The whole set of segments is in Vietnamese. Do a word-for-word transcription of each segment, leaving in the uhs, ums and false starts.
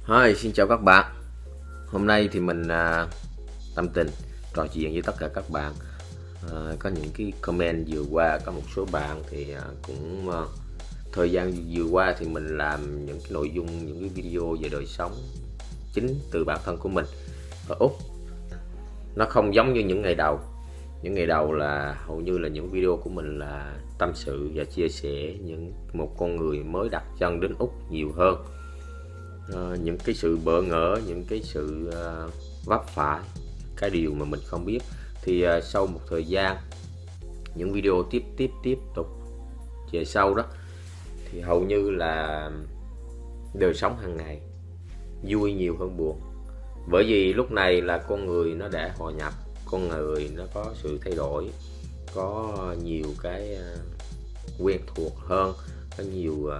Hi, xin chào các bạn. Hôm nay thì mình à, tâm tình trò chuyện với tất cả các bạn. à, Có những cái comment vừa qua, có một số bạn thì à, cũng à, thời gian vừa qua thì mình làm những cái nội dung, những cái video về đời sống chính từ bản thân của mình ở Úc. Nó không giống như những ngày đầu. Những ngày đầu là hầu như là những video của mình là tâm sự và chia sẻ những một con người mới đặt chân đến Úc nhiều hơn. Uh, những cái sự bỡ ngỡ, những cái sự uh, vấp phải, cái điều mà mình không biết. Thì uh, sau một thời gian những video tiếp tiếp tiếp tục về sau đó thì hầu như là đời sống hàng ngày vui nhiều hơn buồn. Bởi vì lúc này là con người nó đã hòa nhập, con người nó có sự thay đổi, có nhiều cái uh, quen thuộc hơn, có nhiều uh,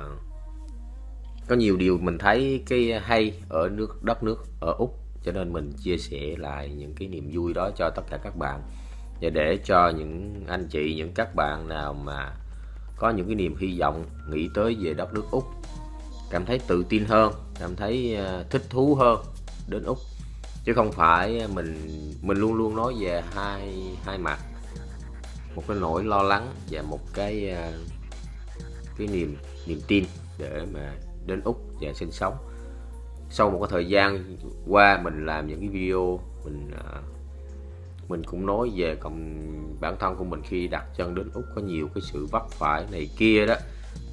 có nhiều điều mình thấy cái hay ở nước đất nước ở Úc, cho nên mình chia sẻ lại những cái niềm vui đó cho tất cả các bạn, và để cho những anh chị, những các bạn nào mà có những cái niềm hy vọng nghĩ tới về đất nước Úc cảm thấy tự tin hơn, cảm thấy thích thú hơn đến Úc. Chứ không phải mình mình luôn luôn nói về hai hai mặt, một cái nỗi lo lắng và một cái cái niềm niềm tin để mà đến Úc và sinh sống. Sau một cái thời gian qua mình làm những cái video, mình mình cũng nói về cộng bản thân của mình khi đặt chân đến Úc có nhiều cái sự vấp phải này kia đó.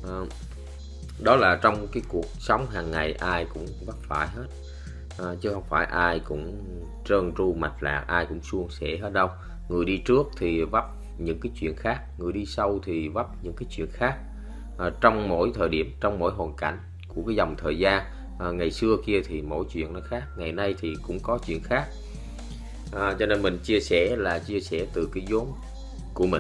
Đó là trong cái cuộc sống hàng ngày ai cũng vấp phải hết, à, chứ không phải ai cũng trơn tru mạch lạc, ai cũng suôn sẻ hết đâu. Người đi trước thì vấp những cái chuyện khác, người đi sau thì vấp những cái chuyện khác. À, trong mỗi thời điểm, trong mỗi hoàn cảnh của cái dòng thời gian, à, ngày xưa kia thì mỗi chuyện nó khác, ngày nay thì cũng có chuyện khác. À, cho nên mình chia sẻ là chia sẻ từ cái vốn của mình.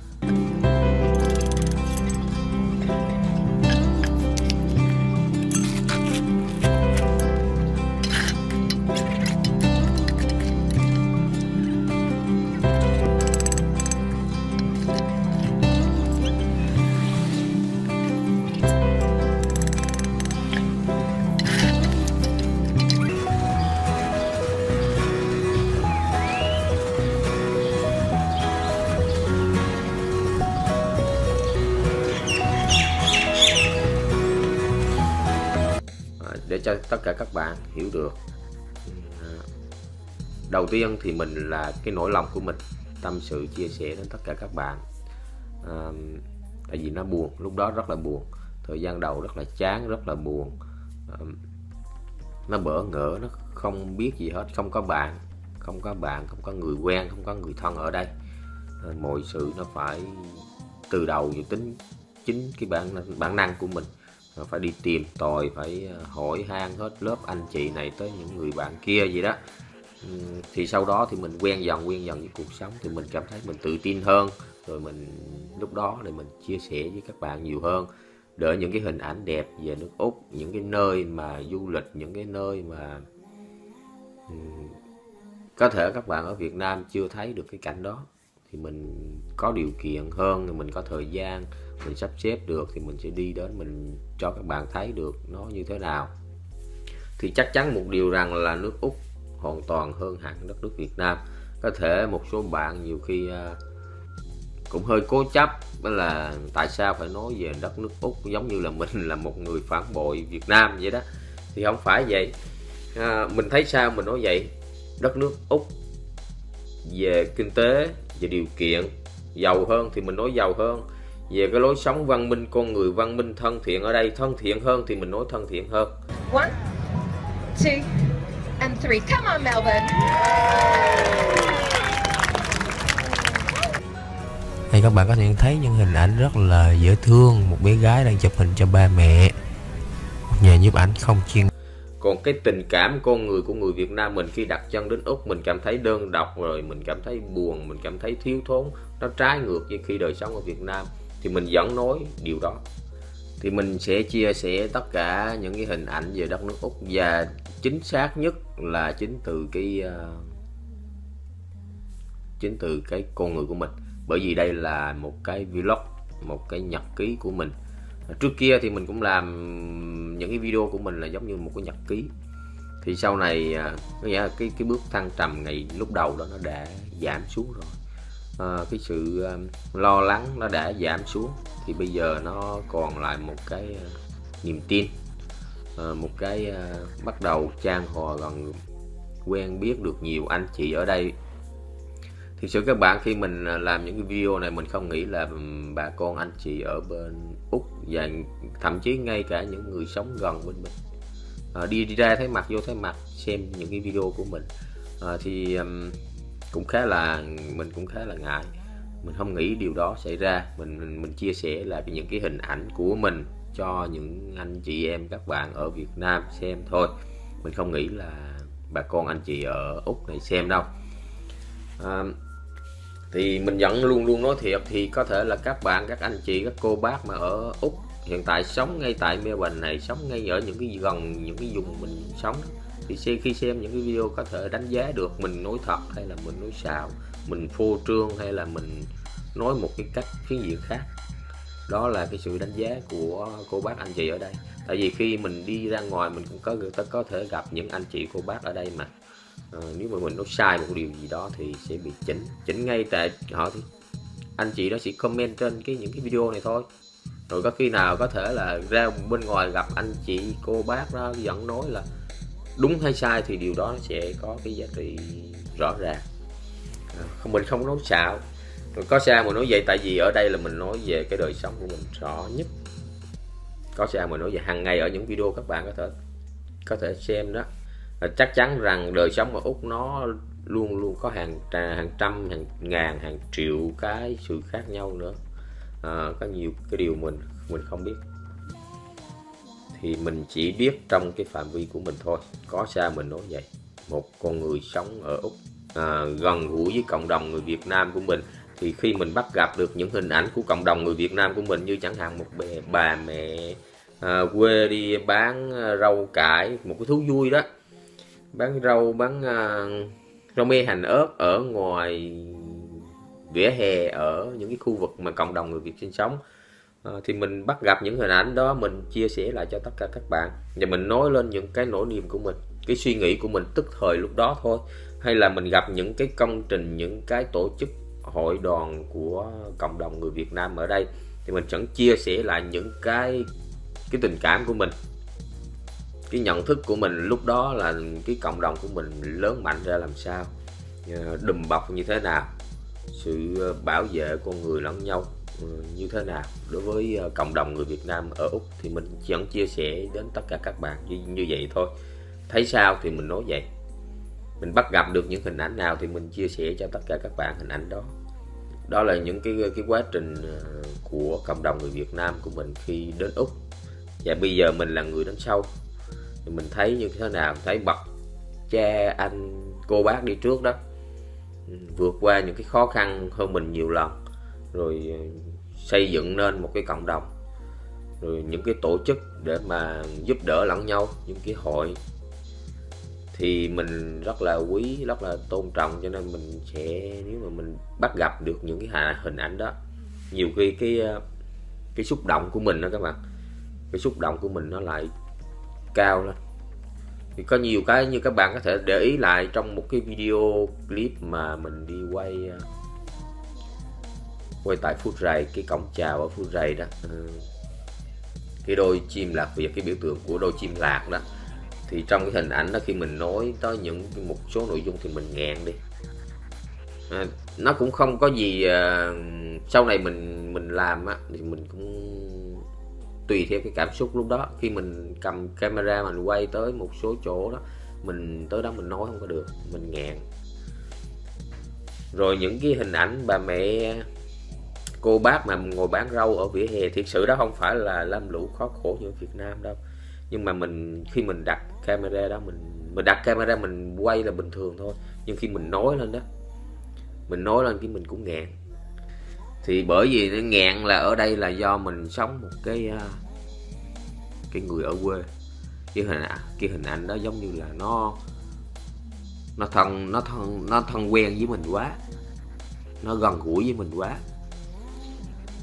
Để cho tất cả các bạn hiểu được, đầu tiên thì mình là cái nỗi lòng của mình tâm sự chia sẻ đến tất cả các bạn. à, tại vì nó buồn, lúc đó rất là buồn, thời gian đầu rất là chán, rất là buồn, à, nó bỡ ngỡ, nó không biết gì hết, không có bạn, không có bạn, không có người quen, không có người thân ở đây. à, mọi sự nó phải từ đầu dự tính chính cái bản bản năng của mình, phải đi tìm tòi, phải hỏi han hết lớp anh chị này tới những người bạn kia gì đó. Thì sau đó thì mình quen dần quen dần với cuộc sống, thì mình cảm thấy mình tự tin hơn, rồi mình lúc đó thì mình chia sẻ với các bạn nhiều hơn, đỡ những cái hình ảnh đẹp về nước Úc, những cái nơi mà du lịch, những cái nơi mà um, có thể các bạn ở Việt Nam chưa thấy được cái cảnh đó, thì mình có điều kiện hơn, mình có thời gian, mình sắp xếp được thì mình sẽ đi đến, mình cho các bạn thấy được nó như thế nào. Thì chắc chắn một điều rằng là nước Úc hoàn toàn hơn hẳn đất nước Việt Nam. Có thể một số bạn nhiều khi uh, cũng hơi cố chấp, đó là tại sao phải nói về đất nước Úc giống như là mình là một người phản bội Việt Nam vậy đó. Thì không phải vậy. uh, mình thấy sao mình nói vậy. Đất nước Úc về kinh tế, về điều kiện giàu hơn thì mình nói giàu hơn, về cái lối sống văn minh, con người văn minh thân thiện ở đây thân thiện hơn thì mình nói thân thiện hơn. One, two, and three. Come on, Melbourne. Đây các bạn có thể thấy những hình ảnh rất là dễ thương, một bé gái đang chụp hình cho ba mẹ, một nhà nhiếp ảnh không chuyên. Còn cái tình cảm con người của người Việt Nam mình khi đặt chân đến Úc, mình cảm thấy đơn độc, rồi mình cảm thấy buồn, mình cảm thấy thiếu thốn, nó trái ngược với khi đời sống ở Việt Nam. Thì mình vẫn nói điều đó. Thì mình sẽ chia sẻ tất cả những cái hình ảnh về đất nước Úc, và chính xác nhất là chính từ cái uh, chính từ cái con người của mình. Bởi vì đây là một cái vlog, một cái nhật ký của mình. Trước kia thì mình cũng làm những cái video của mình là giống như một cái nhật ký, thì sau này có nghĩa là cái cái bước thăng trầm ngày lúc đầu đó nó đã giảm xuống rồi. À, cái sự lo lắng nó đã giảm xuống, thì bây giờ nó còn lại một cái uh, niềm tin, uh, một cái uh, bắt đầu chan hòa gần, quen biết được nhiều anh chị ở đây. Thực sự các bạn, khi mình làm những cái video này, mình không nghĩ là bà con anh chị ở bên Úc và thậm chí ngay cả những người sống gần bên mình à, đi, đi ra thấy mặt vô thấy mặt xem những cái video của mình à, thì um, cũng khá là mình cũng khá là ngại. Mình không nghĩ điều đó xảy ra. Mình mình, mình chia sẻ là những cái hình ảnh của mình cho những anh chị em các bạn ở Việt Nam xem thôi. Mình không nghĩ là bà con anh chị ở Úc này xem đâu. À, thì mình vẫn luôn luôn nói thiệt, thì có thể là các bạn, các anh chị, các cô bác mà ở Úc hiện tại sống ngay tại Melbourne này, sống ngay ở những cái gần những cái vùng mình sống, thì khi xem những cái video có thể đánh giá được mình nói thật hay là mình nói xạo, mình phô trương hay là mình nói một cái cách phiến diện khác. Đó là cái sự đánh giá của cô bác anh chị ở đây. Tại vì khi mình đi ra ngoài mình cũng có có thể gặp những anh chị cô bác ở đây mà à, nếu mà mình nói sai một điều gì đó thì sẽ bị chỉnh chỉnh ngay tại họ, thì anh chị đó chỉ comment trên cái những cái video này thôi. Rồi có khi nào có thể là ra bên ngoài gặp anh chị cô bác đó vẫn nói là đúng hay sai, thì điều đó sẽ có cái giá trị rõ ràng. À, không, mình không nói xạo. Rồi có sao mà nói vậy, tại vì ở đây là mình nói về cái đời sống của mình rõ nhất. Có sao mà nói về hàng ngày ở những video các bạn có thể có thể xem đó. À, chắc chắn rằng đời sống ở Úc nó luôn luôn có hàng hàng trăm, hàng ngàn, hàng triệu cái sự khác nhau nữa. À, có nhiều cái điều mình mình không biết, thì mình chỉ biết trong cái phạm vi của mình thôi. Có sao mình nói vậy. Một con người sống ở Úc à, gần gũi với cộng đồng người Việt Nam của mình, thì khi mình bắt gặp được những hình ảnh của cộng đồng người Việt Nam của mình, như chẳng hạn một bà, bà mẹ à, quê đi bán rau cải, một cái thú vui đó, bán rau, bán uh, rau mê hành ớt ở ngoài vỉa hè ở những cái khu vực mà cộng đồng người Việt sinh sống, à, thì mình bắt gặp những hình ảnh đó, mình chia sẻ lại cho tất cả các bạn, và mình nói lên những cái nỗi niềm của mình, cái suy nghĩ của mình tức thời lúc đó thôi. Hay là mình gặp những cái công trình, những cái tổ chức hội đoàn của cộng đồng người Việt Nam ở đây, thì mình chẳng chia sẻ lại những cái cái tình cảm của mình, cái nhận thức của mình lúc đó là cái cộng đồng của mình lớn mạnh ra làm sao, đùm bọc như thế nào, sự bảo vệ con người lẫn nhau như thế nào đối với cộng đồng người Việt Nam ở Úc, thì mình vẫn chia sẻ đến tất cả các bạn như, như vậy thôi. Thấy sao thì mình nói vậy. Mình bắt gặp được những hình ảnh nào thì mình chia sẻ cho tất cả các bạn hình ảnh đó. Đó là những cái cái quá trình của cộng đồng người Việt Nam của mình khi đến Úc. Và bây giờ mình là người đến sau, thì mình thấy như thế nào, thấy bậc cha anh cô bác đi trước đó vượt qua những cái khó khăn hơn mình nhiều lần, rồi xây dựng nên một cái cộng đồng, rồi những cái tổ chức để mà giúp đỡ lẫn nhau, những cái hội, thì mình rất là quý, rất là tôn trọng. Cho nên mình sẽ, nếu mà mình bắt gặp được những cái hình ảnh đó, nhiều khi cái cái xúc động của mình đó các bạn, cái xúc động của mình nó lại cao lên. Thì có nhiều cái như các bạn có thể để ý lại trong một cái video clip mà mình đi quay quay tại Phú Rày, cái cổng chào ở Phú Rày đó, cái đôi chim lạc Việt, cái biểu tượng của đôi chim lạc đó, thì trong cái hình ảnh đó khi mình nói tới những một số nội dung thì mình nghẹn đi. À, nó cũng không có gì. À, sau này mình mình làm á, thì mình cũng tùy theo cái cảm xúc lúc đó. Khi mình cầm camera mình quay tới một số chỗ đó, mình tới đó mình nói không có được, mình nghẹn. Rồi những cái hình ảnh bà mẹ cô bác mà ngồi bán rau ở vỉa hè, thiệt sự đó không phải là lam lũ khó khổ như ở Việt Nam đâu. Nhưng mà mình khi mình đặt camera đó, mình mình đặt camera mình quay là bình thường thôi, nhưng khi mình nói lên đó, mình nói lên cái mình cũng nghẹn. Thì bởi vì nó nghẹn là ở đây là do mình sống một cái cái người ở quê, cái hình cái hình ảnh đó giống như là nó nó thân nó thân nó thân quen với mình quá, nó gần gũi với mình quá,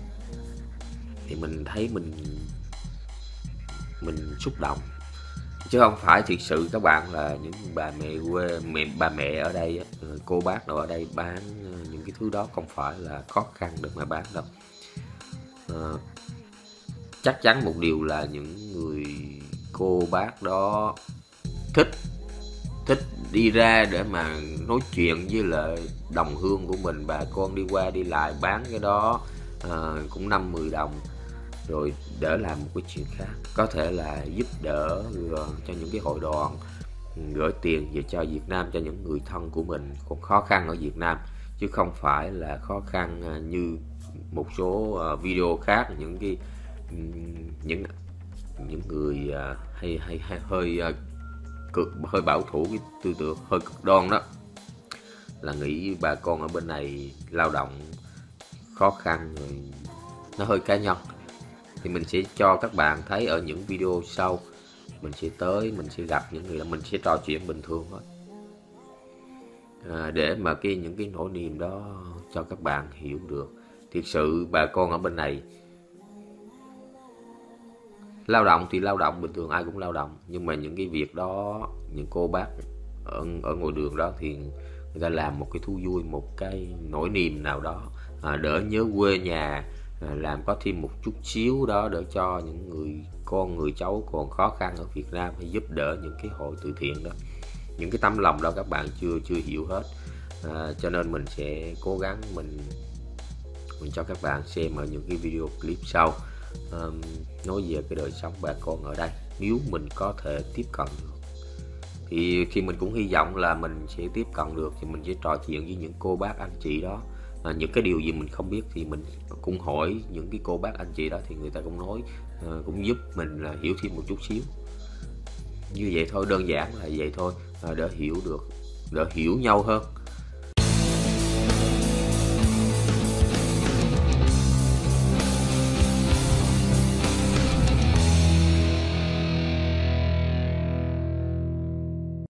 thì mình thấy mình mình xúc động. chứ không phải thiệt sự các bạn là những bà mẹ quê mẹ bà mẹ ở đây, cô bác nào ở đây bán những cái thứ đó không phải là khó khăn để mà bán đâu. À, chắc chắn một điều là những người cô bác đó thích thích đi ra để mà nói chuyện với lại đồng hương của mình, bà con đi qua đi lại bán cái đó à, cũng năm mười đồng rồi để làm một cái chuyện khác, có thể là giúp đỡ cho những cái hội đoàn, gửi tiền về cho Việt Nam cho những người thân của mình còn khó khăn ở Việt Nam, chứ không phải là khó khăn như một số video khác, những cái những những người hay hay, hay hơi cực hơi bảo thủ, cái tư tưởng hơi cực đoan đó, là nghĩ bà con ở bên này lao động khó khăn rồi nó hơi cá nhân. Thì mình sẽ cho các bạn thấy ở những video sau, mình sẽ tới mình sẽ gặp những người là mình sẽ trò chuyện bình thường thôi, à, để mà cái những cái nỗi niềm đó cho các bạn hiểu được. Thiệt sự bà con ở bên này lao động thì lao động bình thường, ai cũng lao động, nhưng mà những cái việc đó, những cô bác ở, ở ngoài đường đó thì người ta làm một cái thú vui, một cái nỗi niềm nào đó, à, đỡ nhớ quê nhà, à, làm có thêm một chút xíu đó để cho những người con người cháu còn khó khăn ở Việt Nam, hay giúp đỡ những cái hội từ thiện đó. Những cái tấm lòng đó các bạn chưa chưa hiểu hết, à, cho nên mình sẽ cố gắng mình mình cho các bạn xem ở những cái video clip sau, um, nói về cái đời sống bà con ở đây, nếu mình có thể tiếp cận được. Thì khi mình cũng hy vọng là mình sẽ tiếp cận được thì mình sẽ trò chuyện với những cô bác anh chị đó, à, những cái điều gì mình không biết thì mình cũng hỏi những cái cô bác anh chị đó, thì người ta cũng nói, à, cũng giúp mình là hiểu thêm một chút xíu. Như vậy thôi, đơn giản là vậy thôi, à, để hiểu được, để hiểu nhau hơn.